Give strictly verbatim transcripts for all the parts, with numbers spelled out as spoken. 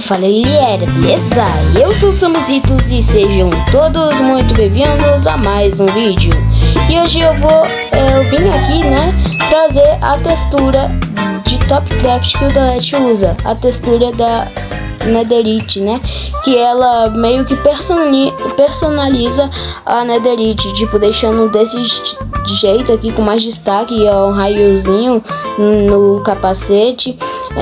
Fala galera, beleza? Eu sou o Samuzitos e sejam todos muito bem-vindos a mais um vídeo. E hoje eu vou, eu vim aqui, né, trazer a textura de Topcraft que o Delete usa. A textura da Netherite, né, que ela meio que personaliza a Netherite, tipo, deixando desse jeito aqui com mais destaque, ó, um raiozinho no capacete.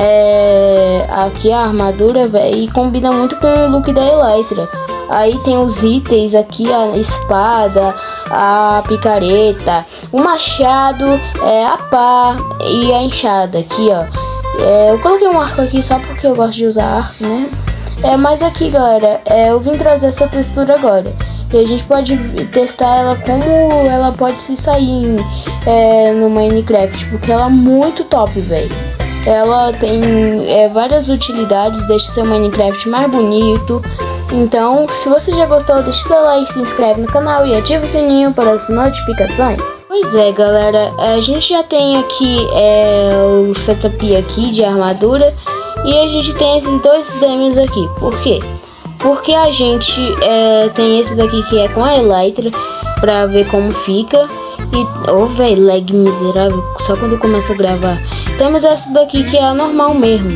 É, aqui a armadura, véio, e combina muito com o look da Elytra. Aí tem os itens aqui, a espada, a picareta, o machado, é, a pá e a enxada aqui, ó. É, eu coloquei um arco aqui só porque eu gosto de usar arco, né? É, mas aqui, galera, é, eu vim trazer essa textura agora. E a gente pode testar ela como ela pode se sair é, no Minecraft, porque ela é muito top, velho. Ela tem é, várias utilidades, deixa seu Minecraft mais bonito. Então, se você já gostou, deixa seu like, se inscreve no canal e ativa o sininho para as notificações. Pois é, galera, a gente já tem aqui é, o setup aqui de armadura. E a gente tem esses dois demos aqui. Por quê? Porque a gente é, tem esse daqui que é com a Elytra, pra ver como fica. E, ô, oh, velho, lag miserável, só quando começa a gravar. Temos essa daqui que é a normal mesmo.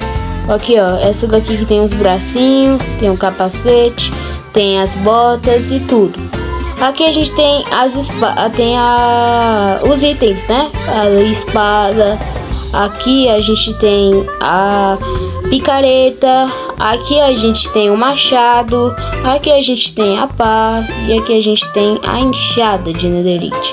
Aqui, ó, essa daqui que tem os bracinhos, tem o capacete, tem as botas e tudo. Aqui a gente tem as espadas, tem a, os itens, né? A espada. Aqui a gente tem a picareta. Aqui a gente tem o machado. Aqui a gente tem a pá. E aqui a gente tem a enxada de Netherite.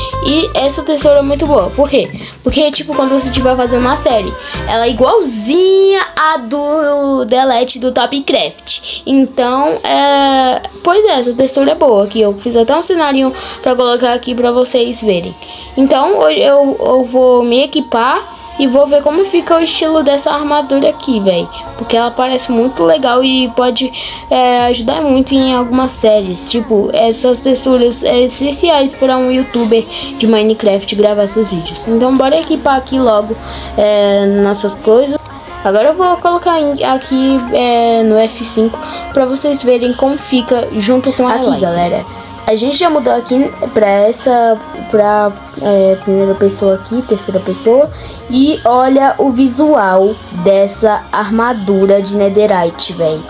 E essa textura é muito boa. Por quê? Porque, tipo, quando você estiver fazendo uma série, ela é igualzinha a do Delete do Topcraft. Então, é... pois é, essa textura é boa. Aqui eu fiz até um cenário pra colocar aqui pra vocês verem. Então, hoje eu, eu vou me equipar e vou ver como fica o estilo dessa armadura aqui, velho. Porque ela parece muito legal e pode é, ajudar muito em algumas séries. Tipo, essas texturas é, essenciais para um youtuber de Minecraft gravar seus vídeos. Então bora equipar aqui logo é, nossas coisas. Agora eu vou colocar aqui é, no F cinco para vocês verem como fica junto com a aqui, galera. A gente já mudou aqui para essa, para é, primeira pessoa aqui, terceira pessoa. E olha o visual dessa armadura de Netherite, velho.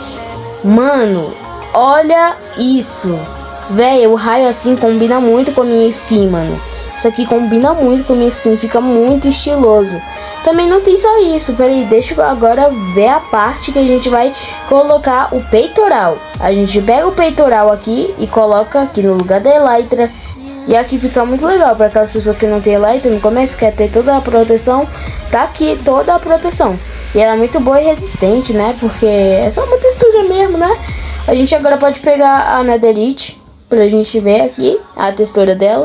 Mano, olha isso. Velho, o raio assim combina muito com a minha skin, mano. Isso aqui combina muito com a minha skin, fica muito estiloso. Também não tem só isso, peraí, deixa eu agora ver a parte que a gente vai colocar o peitoral. A gente pega o peitoral aqui e coloca aqui no lugar da Elytra. E aqui fica muito legal para aquelas pessoas que não tem Elytra no começo, quer ter toda a proteção. Tá aqui toda a proteção. E ela é muito boa e resistente, né? Porque é só uma textura mesmo, né? A gente agora pode pegar a Netherite pra gente ver aqui a textura dela.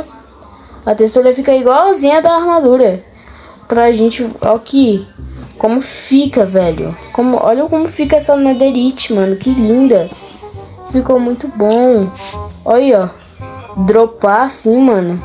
A textura fica igualzinha da armadura. Pra gente, ó aqui, como fica, velho. Como, olha como fica essa Netherite, mano, que linda. Ficou muito bom. Olha, ó, dropar assim, mano.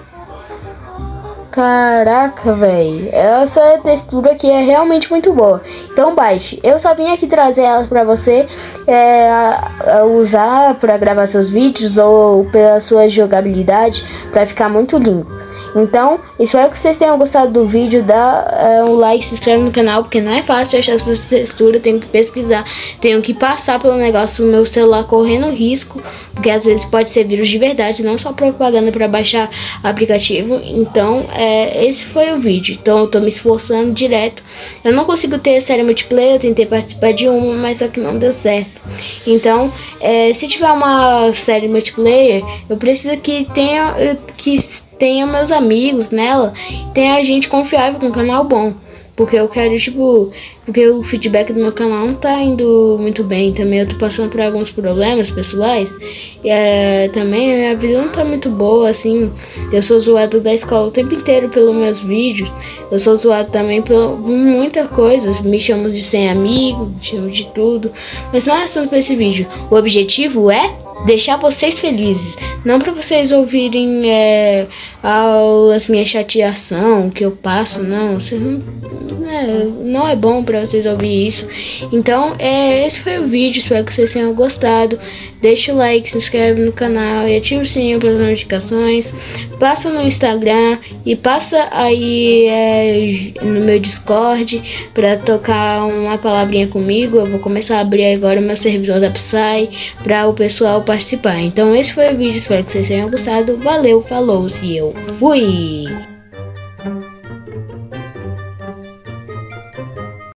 Caraca, velho. Essa textura aqui é realmente muito boa. Então baixe. Eu só vim aqui trazer ela pra você é, a, a usar pra gravar seus vídeos ou pela sua jogabilidade, pra ficar muito lindo. Então, espero que vocês tenham gostado do vídeo. Dá é, um like, se inscreve no canal, porque não é fácil achar essa textura. Tenho que pesquisar, tenho que passar pelo negócio, o meu celular correndo risco, porque às vezes pode ser vírus de verdade, não só propaganda para baixar aplicativo. Então, é, esse foi o vídeo. Então, eu tô me esforçando direto. Eu não consigo ter série multiplayer, eu tentei participar de uma, mas só que não deu certo. Então, é, se tiver uma série multiplayer, eu preciso que tenha que tenha meus amigos nela, tenha gente confiável com um canal bom, porque eu quero, tipo, porque o feedback do meu canal não tá indo muito bem. Também eu tô passando por alguns problemas pessoais e é, também a minha vida não tá muito boa, assim. Eu sou zoado da escola o tempo inteiro pelos meus vídeos. Eu sou zoado também por muitas coisas. Me chamam de sem amigo, me chamam de tudo, mas não é assunto pra esse vídeo. O objetivo é deixar vocês felizes, não para vocês ouvirem é, as minhas chateação que eu passo, não, vocês não, é, não é bom para vocês ouvir isso. Então, é, esse foi o vídeo, espero que vocês tenham gostado. Deixa o like, se inscreve no canal e ativa o sininho para as notificações. Passa no Instagram e passa aí é, no meu Discord para tocar uma palavrinha comigo. Eu vou começar a abrir agora meu servidor da Psy para o pessoal participar. Então esse foi o vídeo, espero que vocês tenham gostado. Valeu, falou, se eu fui!